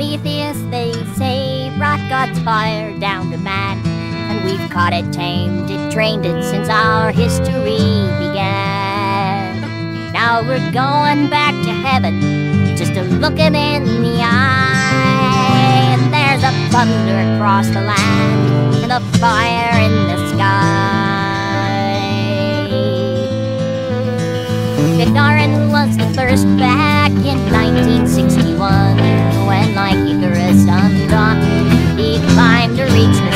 atheists, they say, brought God's fire down to man. And we've caught it, tamed it, trained it since our history began. Now we're going back to heaven, just to look it in the eye. And there's a thunder across the land, and a fire in the sky. Gagarin was the first back in 1961, when like Icarus undaunted, he climbed to reach the